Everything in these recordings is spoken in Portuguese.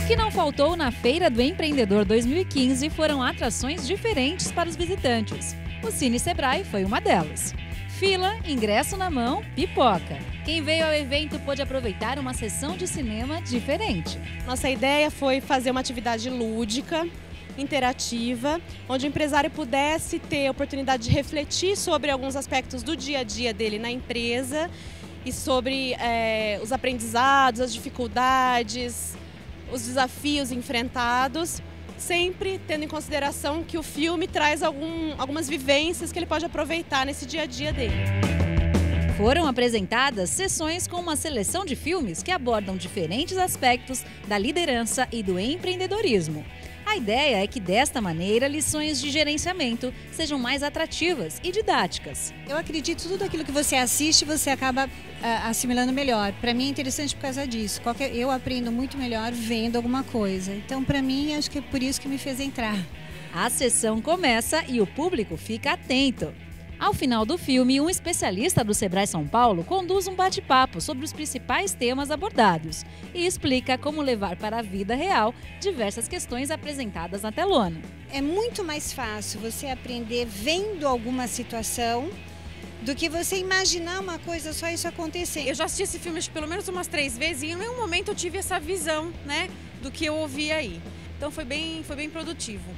que não faltou na Feira do Empreendedor 2015 foram atrações diferentes para os visitantes. O Cine Sebrae foi uma delas. Fila, ingresso na mão, pipoca. Quem veio ao evento pôde aproveitar uma sessão de cinema diferente. Nossa ideia foi fazer uma atividade lúdica, interativa, onde o empresário pudesse ter a oportunidade de refletir sobre alguns aspectos do dia a dia dele na empresa e sobre os aprendizados, as dificuldades, os desafios enfrentados, sempre tendo em consideração que o filme traz algumas vivências que ele pode aproveitar nesse dia a dia dele. Foram apresentadas sessões com uma seleção de filmes que abordam diferentes aspectos da liderança e do empreendedorismo. A ideia é que, desta maneira, lições de gerenciamento sejam mais atrativas e didáticas. Eu acredito que tudo aquilo que você assiste, você acaba assimilando melhor. Para mim é interessante por causa disso. Eu aprendo muito melhor vendo alguma coisa. Então, para mim, acho que é por isso que me fez entrar. A sessão começa e o público fica atento. Ao final do filme, um especialista do Sebrae São Paulo conduz um bate-papo sobre os principais temas abordados e explica como levar para a vida real diversas questões apresentadas na telona. É muito mais fácil você aprender vendo alguma situação do que você imaginar uma coisa só isso acontecer. Eu já assisti esse filme pelo menos umas 3 vezes e em nenhum momento eu tive essa visão, né, do que eu ouvi aí. Então foi bem produtivo.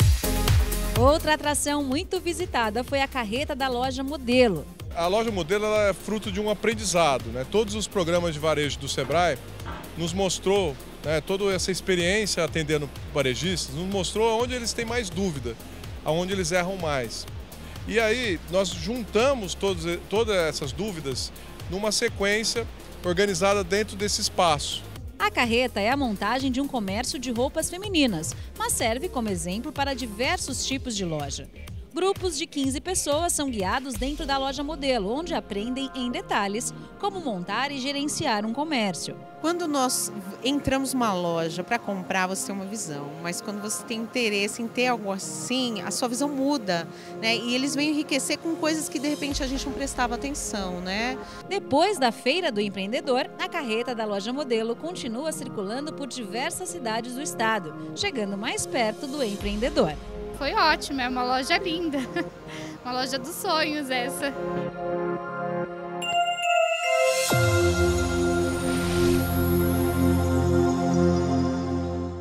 Outra atração muito visitada foi a carreta da Loja Modelo. A Loja Modelo ela é fruto de um aprendizado, né? Todos os programas de varejo do Sebrae nos mostrou, né, toda essa experiência atendendo varejistas, nos mostrou onde eles têm mais dúvida, aonde eles erram mais. E aí nós juntamos todas essas dúvidas numa sequência organizada dentro desse espaço. A carreta é a montagem de um comércio de roupas femininas, mas serve como exemplo para diversos tipos de loja. Grupos de 15 pessoas são guiados dentro da Loja Modelo, onde aprendem em detalhes como montar e gerenciar um comércio. Quando nós entramos numa loja para comprar, você tem uma visão, mas quando você tem interesse em ter algo assim, a sua visão muda, né? E eles vêm enriquecer com coisas que de repente a gente não prestava atenção, né? Depois da Feira do Empreendedor, a carreta da Loja Modelo continua circulando por diversas cidades do estado, chegando mais perto do empreendedor. Foi ótimo, é uma loja linda, uma loja dos sonhos essa.